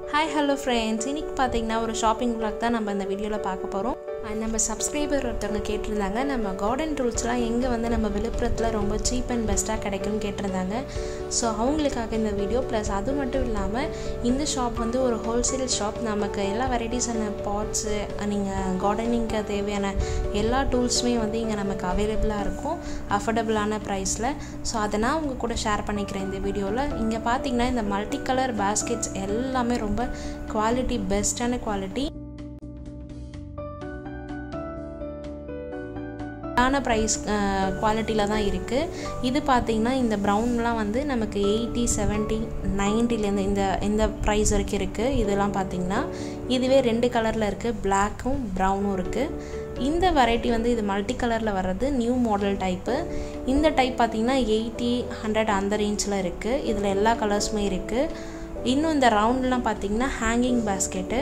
Hi hello friends, இன்னைக்கு பாத்தீங்கன்னா ஒரு ஷாப்பிங் vlog தான் நம்ம இந்த வீடியோல பார்க்க போறோம். நம்ம சப்ஸ்கிரைபர் ஒருத்தவங்க கேட்டிருந்தாங்க நம்ம கார்டன் டூல்ஸ்லாம் எங்க வந்து நம்ம விழுப்புரத்துல ரொம்ப சீப் அண்ட் பெஸ்டா கிடைக்கும்னு கேட்டிருந்தாங்க. சோ அவங்களுக்காக இந்த வீடியோ ப்ளஸ் அது மட்டும் இல்லாம இந்த ஷாப் வந்து ஒரு ஹோல்சேல் ஷாப். நமக்கு எல்லா வெரைட்டிஸான பாட்ஸ் நீங்க கார்டனிங்க்கு தேவையான எல்லா டூல்ஸ்மே வந்து இங்க நமக்கு அவேலபிளா இருக்கும் அஃபோர்டபிளான பிரைஸ்ல. சோ அத நான் உங்க கூட ஷேர் பண்ணிக்கிறேன் இந்த வீடியோல. இங்க பாத்தீங்கன்னா இந்த மல்டி கலர் பாஸ்கெட்ஸ் எல்லாமே ரொம்ப குவாலிட்டி பெஸ்டான குவாலிட்டி ஆன பிரைஸ் குவாலிட்டில தான் இருக்கு. இது பாத்தீங்கன்னா இந்த பிரவுன்லாம் வந்து நமக்கு 80 70 90 ல இந்த பிரைஸ் வரைக்கும் இருக்கு. இதெல்லாம் பாத்தீங்கன்னா இதுவே ரெண்டு கலர்ல இருக்கு, Blackம் Brownம் இருக்கு. இந்த வெரைட்டி வந்து இது மல்டி கலர்ல வர்றது நியூ மாடல் டைப். இந்த டைப் பாத்தீங்கன்னா 80 100 அந்த ரேஞ்ச்ல இருக்கு. இதுல எல்லா கலர்ஸ்மே இருக்கு. இன்னும் இந்த ரவுண்ட்லாம் பாத்தீங்கன்னா ஹேங்கிங் பாஸ்கெட்.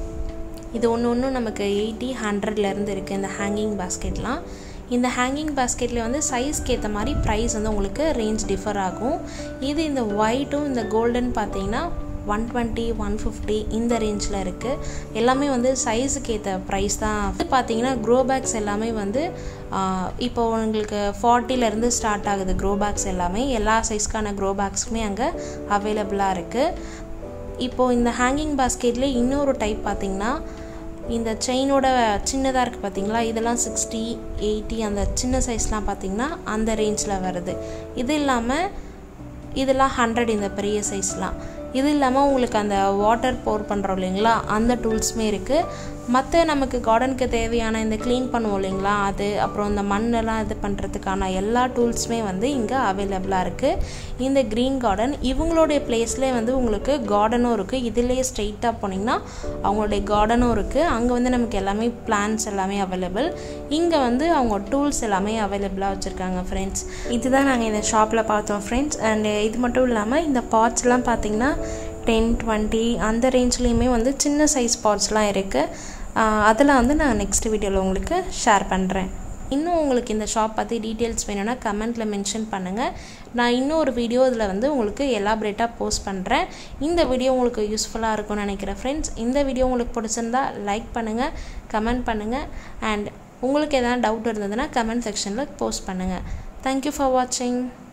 இது ஒண்ணு நமக்கு 80 100 ல இருந்து இருக்கு இந்த ஹேங்கிங் பாஸ்கெட்லாம். இந்த ஹேங்கிங் பாஸ்கெட்ல வந்து சைஸ்க்கு ஏத்த மாதிரி பிரைஸ் வந்து உங்களுக்கு ரேஞ்ச் டிஃபர் ஆகும். இது இந்த ஒயிட்டும் இந்த கோல்டன் பாத்தீங்கன்னா 120 150 இந்த ரேஞ்ச்ல இருக்கு. எல்லாமே வந்து சைஸ்க்கு ஏத்த பிரைஸ் தான். பாத்தீங்கன்னா க்ரோ பேக்ஸ் எல்லாமே வந்து இப்போ உங்களுக்கு 40 ல இருந்து ஸ்டார்ட் ஆகுது க்ரோ பேக்ஸ் எல்லாமே. எல்லா சைஸ்க்கான க்ரோ பேக்ஸ்மே அங்க அவேலபிளா இருக்கு. இப்போ இந்த ஹேங்கிங் பாஸ்கெட்ல இன்னொரு டைப் பாத்தீங்கன்னா இந்த செயினோட சின்னதா இருக்கு பாத்தீங்களா, இதெல்லாம் 60 80 அந்த சின்ன சைஸ்லாம் பாத்தீங்கன்னா அந்த ரேஞ்ச்ல வருது. இது இல்லாம இதெல்லாம் 100 இந்த பெரிய சைஸ்லாம். இது இல்லாம உங்களுக்கு அந்த வாட்டர் போர் பண்றோம் இல்லீங்களா அந்த டூல்ஸ்மே இருக்கு. மத்த நமக்கு கார்டனுக்கு தேவையான இந்த க்ளீன் பண்ணுவோம் இல்லீங்களா அது அப்புறம் இந்த மண்ணெல்லாம் இது பண்றதுக்கான எல்லா டூல்ஸ்மே வந்து இங்க அவேலபிளா இருக்கு. இந்த கிரீன் கார்டன் இவங்களுடைய பிளேஸ்ல வந்து உங்களுக்கு கார்டனும் இருக்கு. இதுலயே ஸ்ட்ரைட்டா போனீங்கன்னா அவங்களுடைய கார்டனும் இருக்கு. அங்க வந்து நமக்கு எல்லாமே பிளான்ட்ஸ் எல்லாமே அவேலபிள். இங்க வந்து அவங்க டூல்ஸ் எல்லாமே அவேலபிளா வச்சிருக்காங்க फ्रेंड्स. இதுதான் நாங்க இந்த ஷாப்ல பார்த்தோம் फ्रेंड्स. and இது மட்டும் இல்லாம இந்த பாட்ஸ் எல்லாம் பாத்தீங்கன்னா 10 20 அந்த ரேஞ்ச்லயுமே வந்து சின்ன சைஸ் பாட்ஸ்லாம் இருக்கு. அதெல்லாம் வந்து நான் நெக்ஸ்ட் வீடியோல உங்களுக்கு ஷேர் பண்றேன். இன்னும் உங்களுக்கு இந்த ஷாப் பத்தி டீடைல்ஸ் வேணும்னா கமெண்ட்ல மென்ஷன் பண்ணுங்க. நான் இன்னொரு வீடியோ இதுல வந்து உங்களுக்கு எலாபரேட்டா போஸ்ட் பண்றேன். இந்த வீடியோ உங்களுக்கு யூஸ்ஃபுல்லா இருக்கும்னு நினைக்கிறேன் फ्रेंड्स. இந்த வீடியோ உங்களுக்கு பிடிச்சிருந்தா லைக் பண்ணுங்க, கமெண்ட் பண்ணுங்க and உங்களுக்கு ஏதாவது டவுட் இருந்ததுன்னா கமெண்ட் செக்ஷன்ல போஸ்ட் பண்ணுங்க. Thank you for watching.